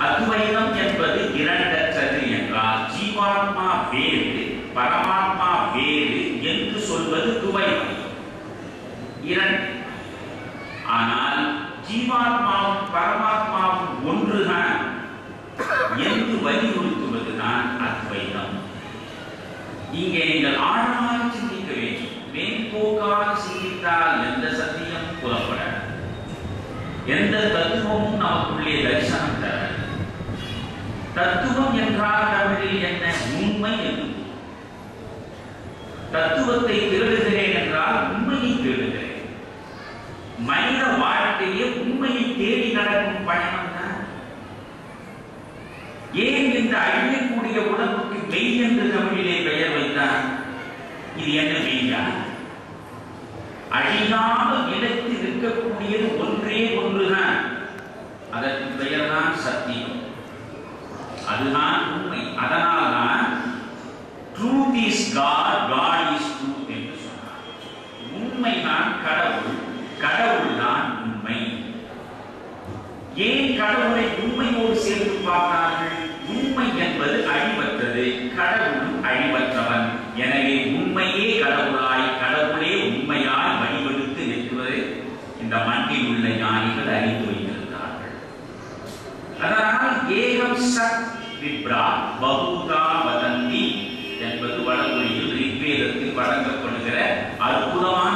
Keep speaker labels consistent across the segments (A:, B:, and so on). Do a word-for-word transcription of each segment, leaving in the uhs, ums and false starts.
A: அத்வைதம் என்பது இரண்டற்றது என்றால் ஜீவாத்மா வேறு பரமாத்மா வேறு என்று சொல்வது துவைதம் இரண்டு. ஆனால் ஜீவாத்மாவும் பரமாத்மாவும் ஒன்றுதான் என்று வலியுறுத்துவதுதான் அத்வைதம். இங்கே நீங்கள் ஆழமாக சிந்திக்க வேண்டும். மேம்போக்காக சிந்தித்தால் எந்த சத்தியம் புலப்பட, எந்த தத்துவமும் நமக்குள்ளே தரிசனம் தர. தத்துவம் என்றால் தமிழில் என்ன? உண்மை என்று. தத்துவத்தை தேடுகிறேன் என்றால் உண்மையை தேடுகிறேன். மனித வாழ்க்கையே உண்மையை தேடி நடக்கும் பயணம் தான். ஏன் இந்த அழியக்கூடிய உடம்புக்கு மெய் என்று தமிழிலே பெயர் வைத்தார்? இது என்ன மெய்யா? அழியாமல் நிலைத்து இருக்கக்கூடியது ஒன்றே ஒன்றுதான். அதற்கு பெயர் தான் சத்தியம். அதுதான் உண்மை. அதனால்தான் truth is God, God is truth என்று சொன்னார். உண்மைதான் கடவுள், கடவுள் தான் உண்மை. ஏன் கடவுளை உண்மையோடு சேர்த்து பார்த்தார்கள்? உண்மை என்பது அழிவற்றது, கடவுளும் அழிவற்றவன். எனவே உண்மையே கடவுளாய், கடவுளே உண்மையாய் வழிவெடுத்து நிற்குவது இந்த மண்ணில் உள்ள ஞானிகள் அறிந்து வைத்திருக்கிறார்கள். அதனால் ஏகம் சத் விப்ரா பகுதா வதந்தி என்பது வடமொழியில் ரிக்வேதத்தில் வழங்கப்படுகிற அற்புதமான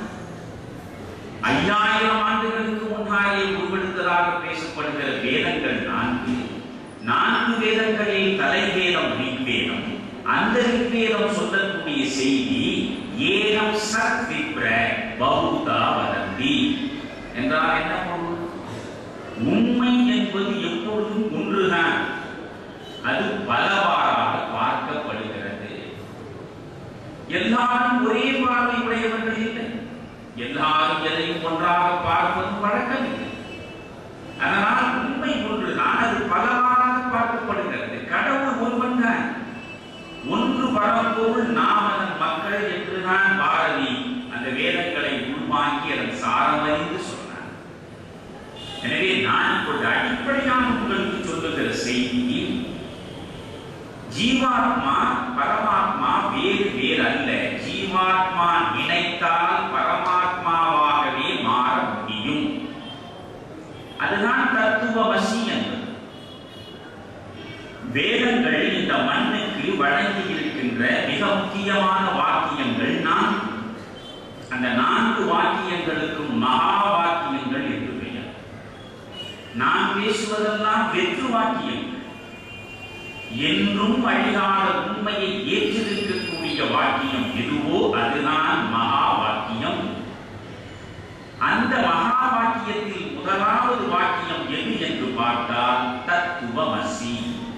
A: ஐயாயிரம் ஆண்டுகளுக்கு முன்னாலே உருவெடுத்ததாக பேசப்படுகிற வேதங்கள் நான்கு. நான்கு வேதங்களில் தலைவேதம் ரிக்வேதம். அந்த ரிக்வேதம் சொல்லக்கூடிய செய்தி ஏகம் சத் விப்ர பகுதா வதந்தி என்றால் என்ன பொருள்? உண்மை என்பது எப்பொழுதும் ஒன்றுதான், அது பலவாறாக பார்க்கப்படுகிறது. எல்லாரும் ஒரே பார்வை உடையவர்கள் இல்லை. எல்லாரும் எதையும் ஒன்றாக பார்ப்பது வழக்கம் இல்லை. அதனால் உண்மை ஒன்றுதான், அது பலவாறாக பார்க்கப்படுகிறது. கடவுள் ஒருவன் தான். ஒன்று பரம்பொருள், நாம் அதன் மக்கள் என்றுதான் பாரதி அந்த வேதங்களை உள்வாங்கி அதன் சாரமறிந்து சொன்னார். எனவே நான் இப்பொழுது அடிப்படையான உங்களுக்கு சொல்லுகிற செய்தி, ஜீவாத்மா பரமாத்மா வேறு வேறு அல்ல. ஜீவாத்மா நினைத்தால் பரமாத்மாவாகவே மாற முடியும். அதுதான் தத்துவமசி என்பது. வேதங்கள் இந்த மண்ணுக்கு வழங்கி இருக்கின்ற மிக முக்கியமான வாக்கியங்கள் நான்கு. அந்த நான்கு வாக்கியங்களுக்கும் மகா வாக்கியங்கள் என்று பெயர். நான் பேசுவதெல்லாம் வெற்று வாக்கியங்கள். என்றும் அழியாத உண்மையை ஏற்றிருக்கக்கூடிய வாக்கியம் எதுவோ அதுதான் மகா வாக்கியம். அந்த மகா வாக்கியத்தில் முதலாவது வாக்கியம் எது என்று பார்த்தால் தத்துவமசி.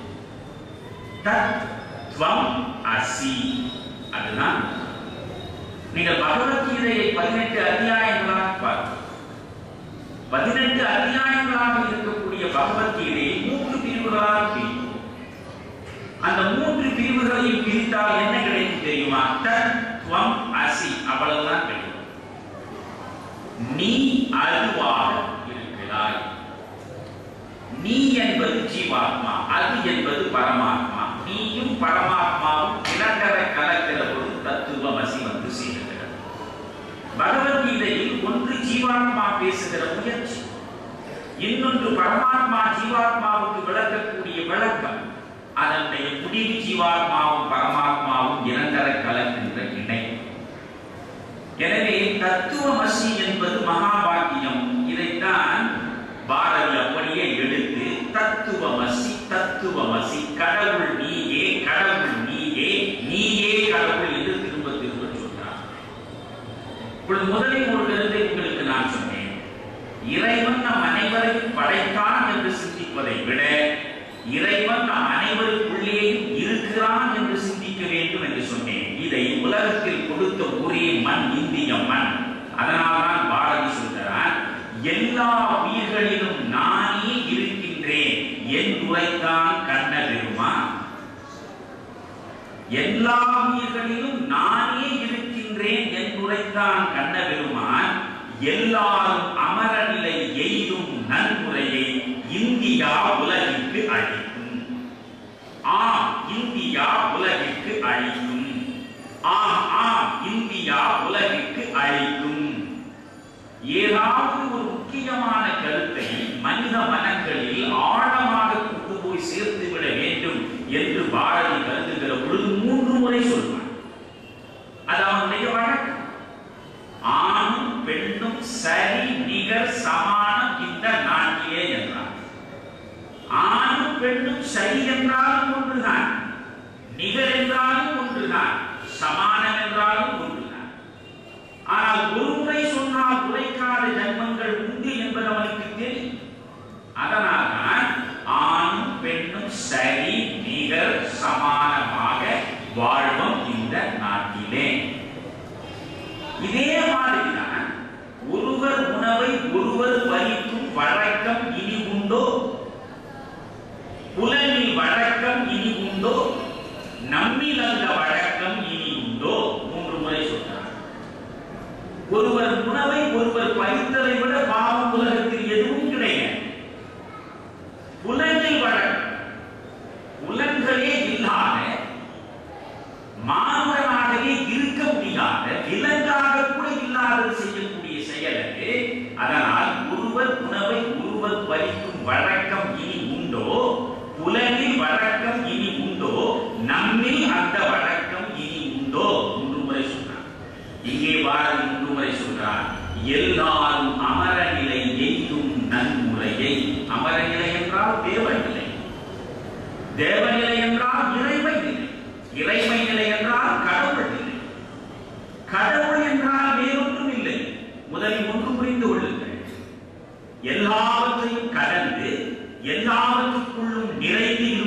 A: தத்துவம் அசி. அதுதான் நீங்கள் பகவத்கீதையை பதினெட்டு அத்தியாயங்களாக பார்க்க, பதினெட்டு அத்தியாயங்களாக இருக்கக்கூடிய பகவத்கீதையை மூன்று பிரிவுகளாக பிரிக்கும். அந்த மூன்று பிரிவுகளையும் பிரித்தால் என்ன கிடைக்கும் தெரியுமா? தத்துவம் அசி. அவ்வளவுதான் கிடைக்கும். நீ அதுவாக இருக்கிறாய். நீ என்பது ஜீவாத்மா, அது என்பது பரமாத்மா. நீயும் பரமாத்மாவும் இரண்டரை கலக்கிற ஒரு தத்துவமசி வந்து சேர்கிறது. பகவத்கீதையில் ஒன்று ஜீவாத்மா பேசுகிற முயற்சி, இன்னொன்று பரமாத்மா ஜீவாத்மாவுக்கு விளக்கக்கூடிய விளக்கம். அதனுடைய முடிவு ஜீவாத்மாவும் பரமாத்மாவும் இரண்டரை கலக்கின்ற இணை. எனவே தத்துவமசி என்பது மகா வாக்கியம். இதைத்தான் பாரதி அப்படியே எடுத்து தத்துவமசி தத்துவமசி, கடவுள் நீயே, கடவுள் நீயே, நீயே கடவுள் என்று திரும்ப திரும்ப சொல்றார். இப்பொழுது முதலில் ஒரு கருத்தை உங்களுக்கு நான் சொன்னேன். இறைவன் நம் அனைவரையும் படைத்தான் என்று சிந்திப்பதை விட இறைவன் நம் அனைவருக்குள்ளேயும் இருக்கிறான் என்று சிந்திக்க வேண்டும் என்று சொன்னேன். இதை உலகத்தில் கொடுத்த ஒரே மண் இந்திய மண். அதனால்தான் பாரதி சொல்கிறார், எல்லா உயிர்களிலும் நானே இருக்கின்றேன் என் உரைத்தான் கண்ண பெருமான். எல்லா உயிர்களிலும் நானே இருக்கின்றேன் என் உரைத்தான் கண்ண பெருமான். எல்லாரும் அமர நிலை எய்தும் நன்முறையை இந்தியா உலகிற்கு பெண்ணும் சரி என்றாலும் ஒன்றுதான், நிகர் என்றாலும் ஒன்றுதான், சமானம் என்றாலும் ஒன்றுதான். ஆனால் ஒரு முறை சொன்னால் உரைக்காத ஜன்மங்கள் உண்டு என்பது அவனுக்கு தெரியும். அதனால்தான் ஆணும் பெண்ணும் சரி நிகர் சமானமாக வாழ்வோம் இந்த நாட்டிலே. இதே மாதிரிதான் ஒருவர் உணவை ஒருவர் பறிக்கும் வழக்கம் இனி உண்டோ? புலனில் வழக்கம் இனி உண்டோ? நம்மில் அந்த வழக்கம் இனி உண்டோ? மூன்று முறை சொன்னார். ஒருவர் உணவை ஒருவர் பறித்ததை விட பாவம் உலகத்தில் எதுவும் கிடையாது. புலனில் வழக்கம், புலன்களே இல்லாத மானுடனாகவே இருக்க முடியாத விலங்காக கூட இல்லாத செய்யக்கூடிய செயலுக்கு. அதனால் ஒருவர் உணவை ஒருவர் பறிக்கும் வழக்கம் இனி உண்டோ? புலனில் வழக்கம் இனி உண்டோ? நம்மில் அந்த வழக்கம் இனி உண்டோ? மூன்று முறை சொன்னார். இங்கே பாரதி மூன்று முறை சொல்றார். எல்லாரும் அமரநிலை எய்தும் நன்முறையை. அமரநிலை என்றால் தேவநிலை, தேவநிலை என்றால் இறைமை நிலை, இறைமை நிலை என்றால் கடவுள் நிலை. கடவுள் என்றால் வேறொன்றும் இல்லை. முதலில் ஒன்று புரிந்து கொள்ளுங்கள். எல்லாவற்றையும் கடந்து எல்லாவற்றுக்குள்ளும் நிறைந்து